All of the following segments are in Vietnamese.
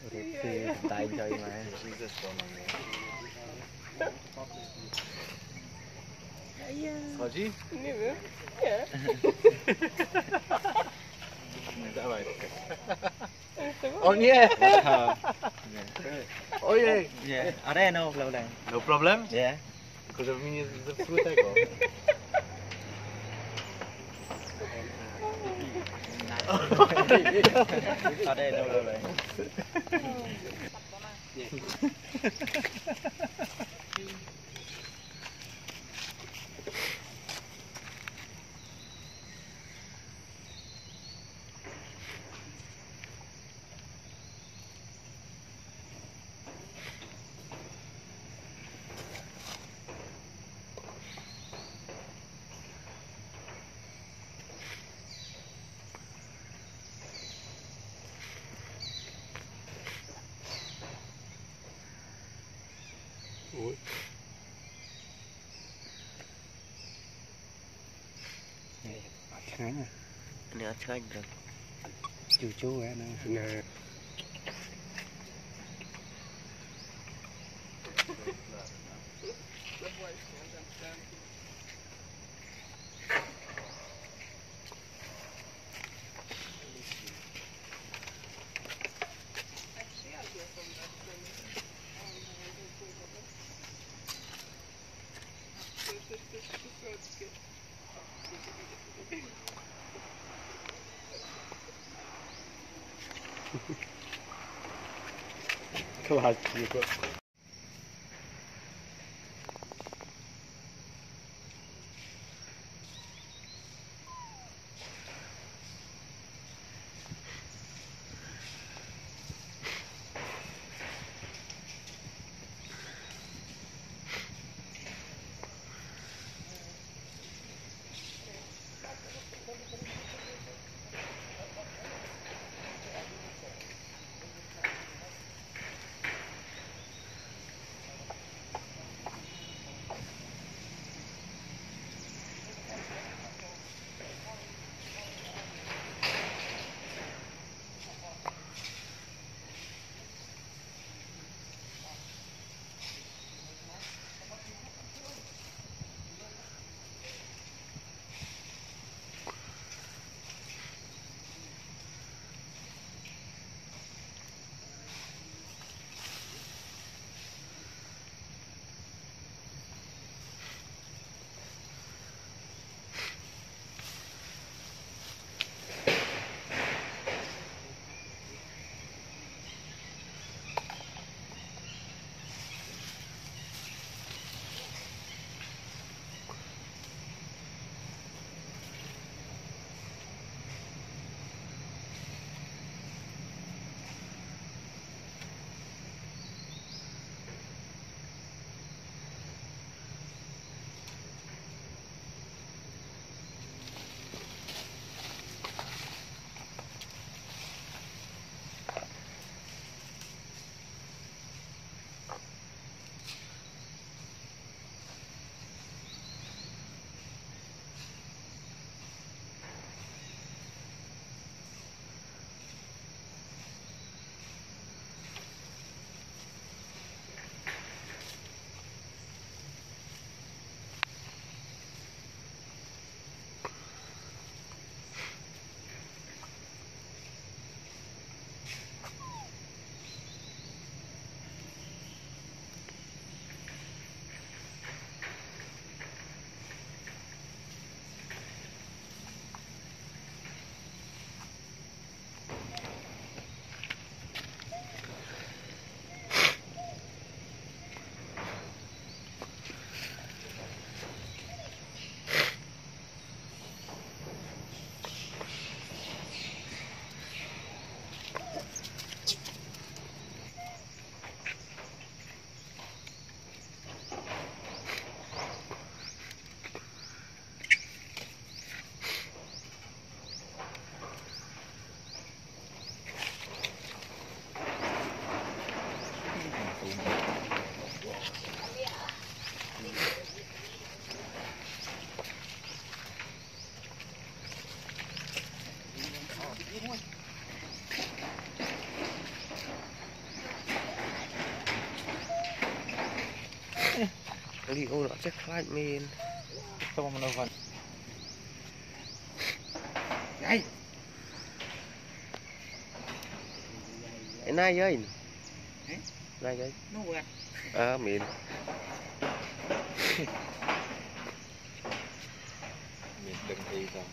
Rybki daj mà. Chodzi? Nie wiem. Nie. Dawaj. O nie! Yeah. Ojej! Yeah. Ở đây no problem. No problem? Yeah. Tylko żeby mi nie zepsuły tego. Ở đây no problem. Ui. ឆ្ងាញ់នេះអត់ឆ្ងាញ់ទេជូជូហ្នឹងណា Klasse. đi ô nó chắc khai men Không mà nó vẫn. này cái này ơi này ơi nó quạt miền Mình đừng đi rồi.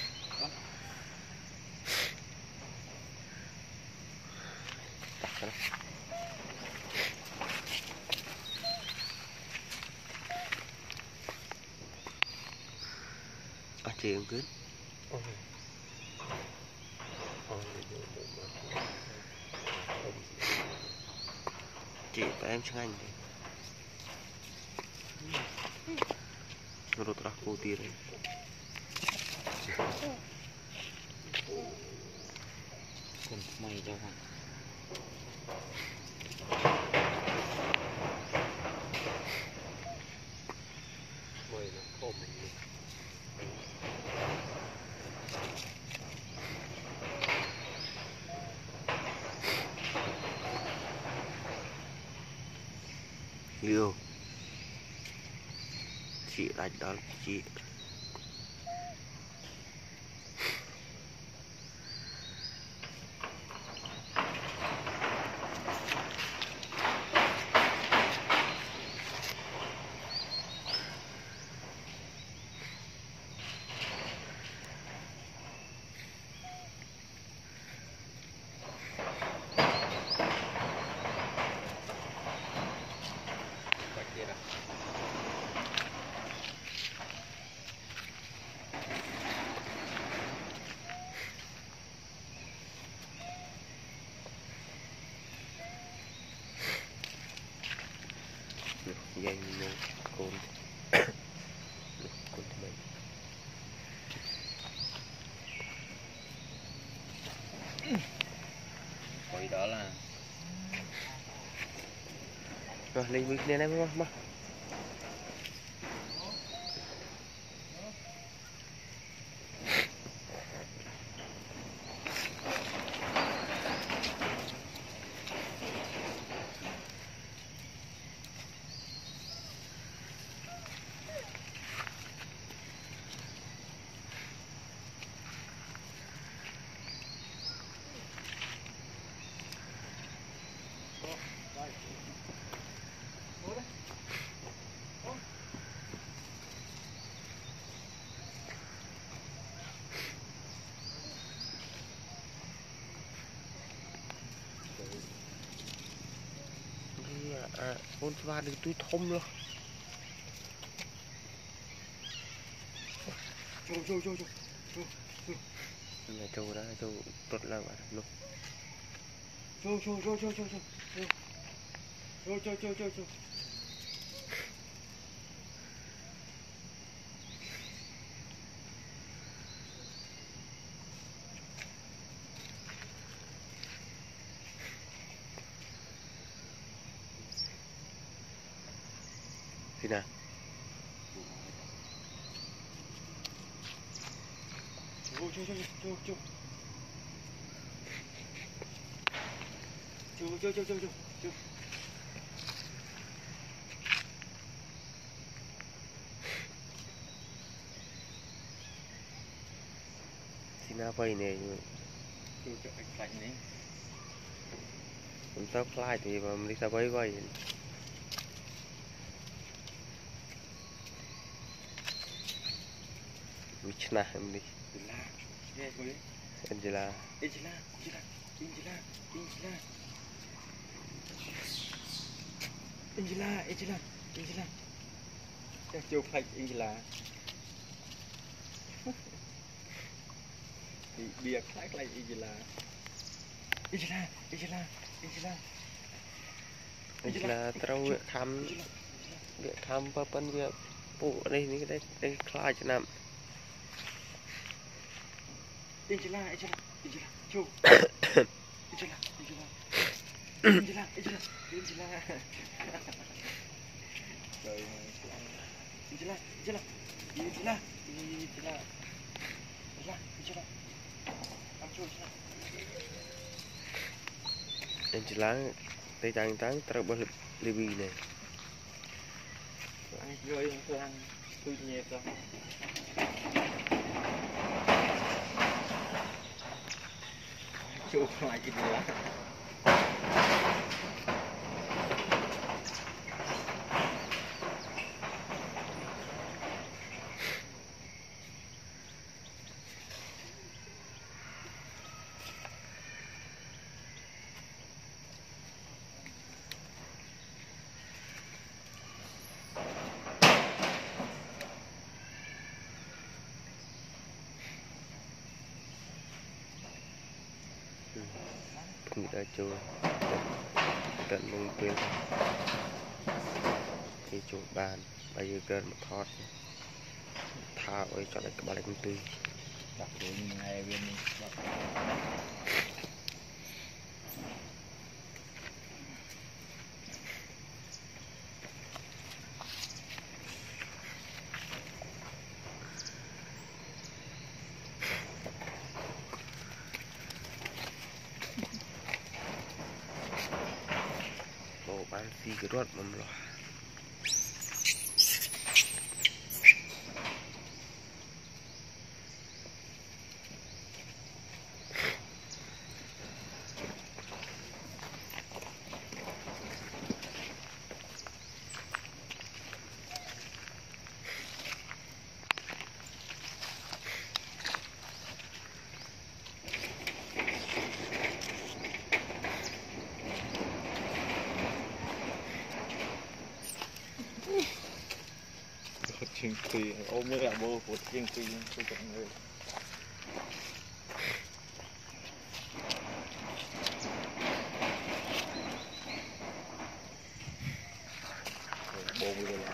chuyện cứ chị và em sang anh rồi tra cô tiền đấy Còn mày đâu hả? Mày nó khổ mình. liêu chị đánh đó chị dây một con mình Hồi đó là rồi lấy miếng này mà con va được túi thông luôn nhà châu đó châu tốt là bạn luôn thì nào thì nào vậy này chúng ta fly thì mà đi sao vậy vậy which na em đi Angela chắc chưa phải là thì bia khác lại Angela trâu việc khăm phân việc bộ đây những cái đây khai cho nằm Angela tay trắng trắng trâu bờ lì bì này rồi lang tôi nhẹ rồi chụp lại cái gì đó Mình đã chùa cận mông tuyên thì chùa bàn bây giờ gần một thọt thao ấy cho lại cái bà công ty đặt luôn ngay bên bộ bán xì cái ruột mầm lò chừng tùy ôm mới là bô của chừng tùy tôi chọn người bô bây giờ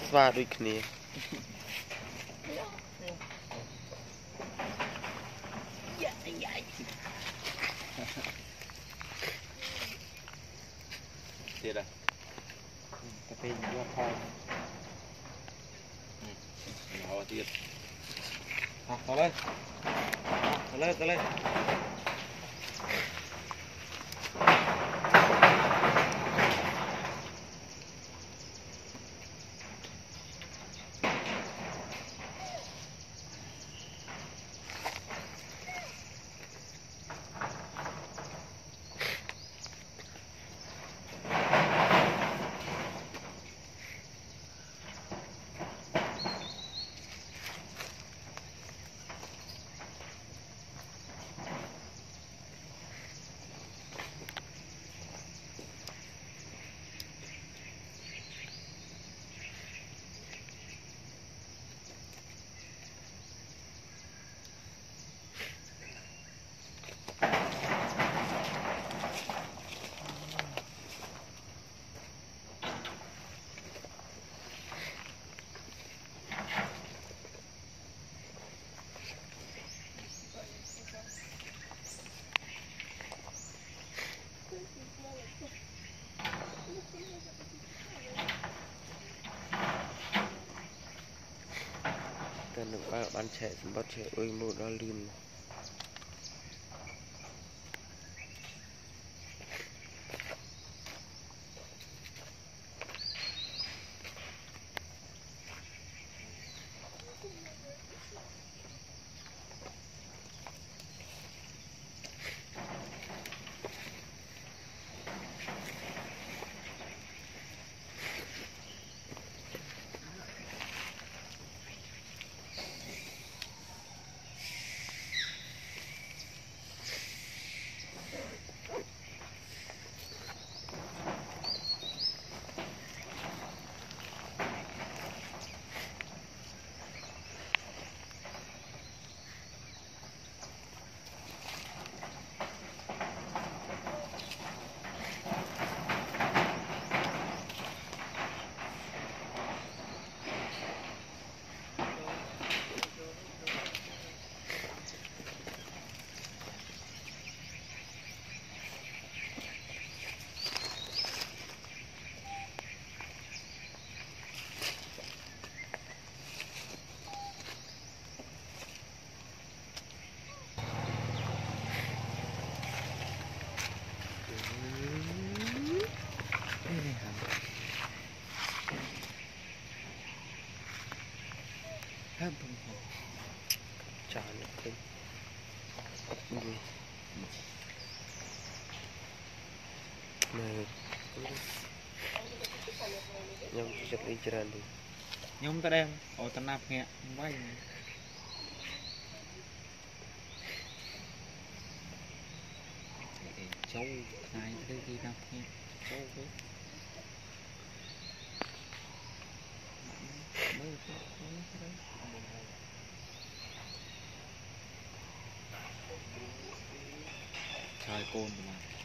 sva đôi kia thiệt à cà phê vô thôi nhỏ thiệt học lên lên tên được ba bạn trẻ bắt trẻ ơi một đó lươn chả được thêm này nhưng chặt đi chả đi nhung ta đem ở ta nạp nghe bay châu này đây đi nạp nghe châu với trời côn mà